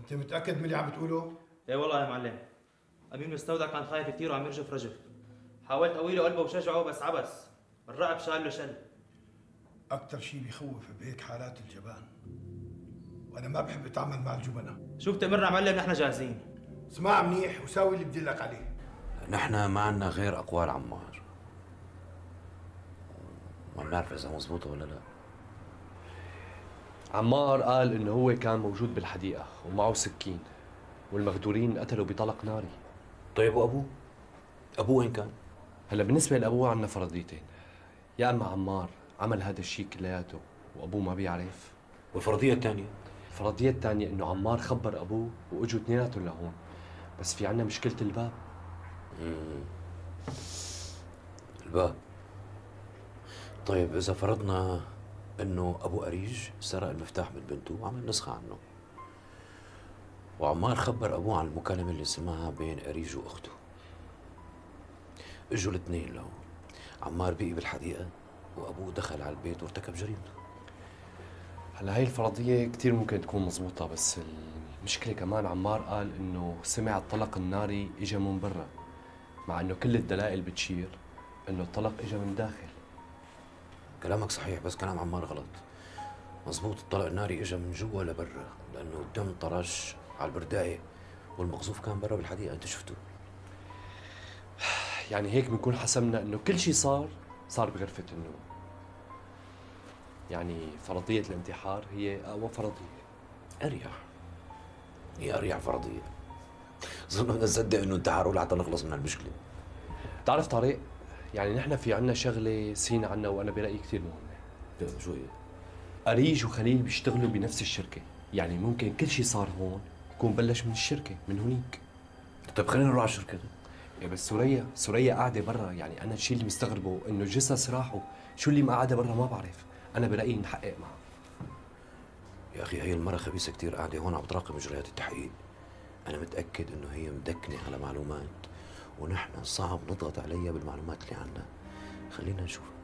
انت متاكد من اللي عم بتقوله؟ ايه والله يا معلم. امين مستودع كان خايف كثير وعم يرجف رجف. حاولت اقوي له قلبه وشجعه بس عبس. الرعب شال له شل. اكثر شيء بيخوف بهيك حالات الجبان، وانا ما بحب اتعامل مع الجبناء. شو بتأمرنا معلم؟ نحن جاهزين. اسمع منيح وساوي اللي بدي لك عليه. نحن ما عنا غير أقوال عمار، ما بنعرف إذا مزبوطة ولا لا. عمار قال إنه هو كان موجود بالحديقة ومعه سكين، والمغدورين قتلوا بطلق ناري. طيب وأبوه؟ أبوه وين كان؟ هلا بالنسبة لأبوه عنا فرضيتين، يا إما عمار عمل هذا الشيء كلياته وأبوه ما بيعرف، والفرضية الثانية؟ الفرضية الثانية إنه عمار خبر أبوه وإجوا اثنيناتهم لهون، بس في عنا مشكلة الباب. الباب. طيب إذا فرضنا إنه أبو أريج سرق المفتاح من بنته وعمل نسخة عنه، وعمار خبر أبوه عن المكالمة اللي سمعها بين أريج وأخته، إجوا الاثنين لهون، عمار بقي بالحديقة وأبوه دخل على البيت وارتكب جريمته. هلا هي الفرضية كثير ممكن تكون مزبوطة، بس المشكلة كمان عمار قال إنه سمع الطلق الناري إجا من برا، مع إنه كل الدلائل بتشير إنه الطلق إجا من داخل. كلامك صحيح بس كلام عمار غلط. مزبوط، الطلق الناري اجى من جوا لبرا، لانه الدم طرش على البردايه والمقذوف كان برا بالحديقه، انت شفته. يعني هيك بنكون حسمنا انه كل شيء صار بغرفة النوم. يعني فرضية الانتحار هي اقوى فرضية. اريح، هي اريح فرضيه. ظن بدنا نصدق انه انتحار لحتى نخلص من المشكله. بتعرف طارق، يعني نحن في عنا شغلة سينا عنا وانا برأيي كثير مهمة. شو هي؟ أريج وخليل بيشتغلوا بنفس الشركة، يعني ممكن كل شيء صار هون يكون بلش من الشركة من هونيك. طيب خلينا نروح على الشركه. يا بس سوريا قاعدة برا، يعني أنا الشيء اللي مستغربه إنه جثث راحوا، شو اللي مقعدة برا ما بعرف، أنا برأيي نحقق معها. يا اخي هي المرة خبيثة كثير، قاعدة هون عم تراقب اجراءات التحقيق. انا متأكد انه هي مدكنة على معلومات، ونحن صعب نضغط عليها بالمعلومات اللي عنا. خلينا نشوف.